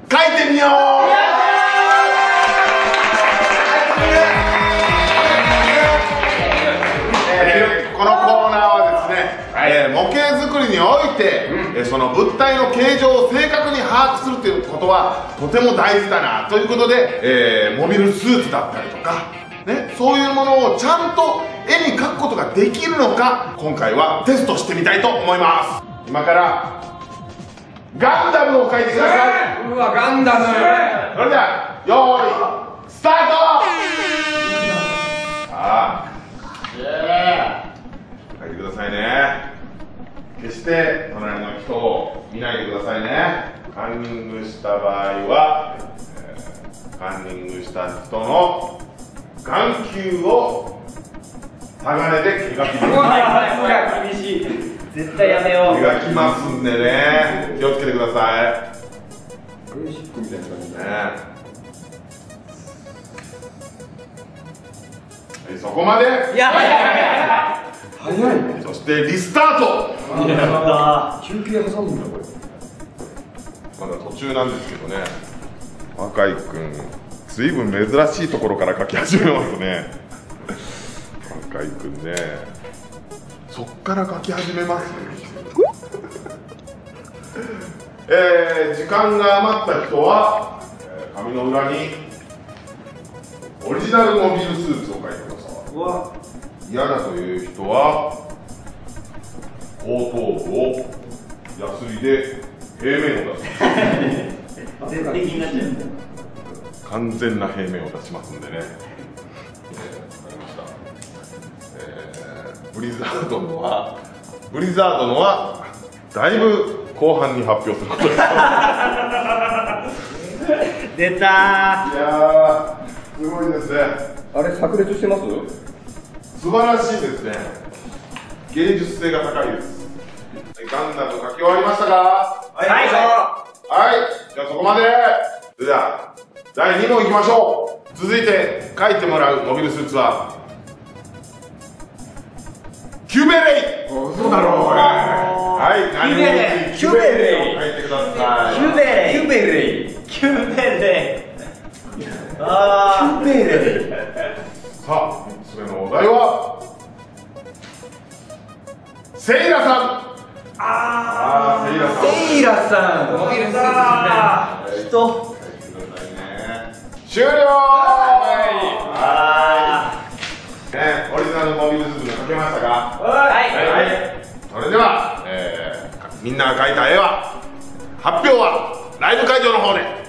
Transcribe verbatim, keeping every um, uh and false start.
書いてみよう。このコーナーはですね、はい、えー、模型作りにおいて、うん、えー、その物体の形状を正確に把握するということはとても大事だなということで、えー、モビルスーツだったりとか、ね、そういうものをちゃんと絵に描くことができるのか、今回はテストしてみたいと思います。今からガンダムを描いてください。 うわ、ガンダム。それではよーいスタート。さあ書いてくださいね。決して隣の人を見ないでくださいね。カンニングした場合は、えー、カンニングした人の眼球をタガネで描きます。 厳しい。絶対やめよう。 描きますんでね、気をつけてください。ベーシックみたいな感じね。はい、そこまで。 いや、 早い。そしてリスタート。 休憩挟むんだこれ。 まだ途中なんですけどね。若井君、ずいぶん珍しいところから書き始めますね。若井君ね、そっから書き始めますね。えー、時間が余った人は、えー、紙の裏にオリジナルモビルスーツを書いてください。うわ、嫌だという人は後頭部をヤスリで平面を出します。 絶対気になっちゃう。 完全な平面を出しますんでね。えー、わかりました。えー、ブリザードのはブリザードのはだいぶ後半に発表することです。 出たー。 いやー、すごいですね。 あれ、炸裂してます？ 素晴らしいですね。芸術性が高いです。ガンダム書き終わりましたか？ はい、はい、 はい、じゃあそこまで。それではだいに問いきましょう。続いて書いてもらうモビルスーツはキュベレイ。そうだろう。はい、 キュベレイ、 キュベレイを書いてください。 キュベレイ、 キュベレイ、 キュベレイ。あー、 キュベレイ。 さあ、みっつめのお題はセイラさん。あー、セイラさん。 セイラさん。 モビルスーツですね。人。 終了。 あー。ね、オリジナルモビルスーツ書けましたか？ はい。 はい。それでは、えー、みんなが描いた絵は発表はライブ会場の方で。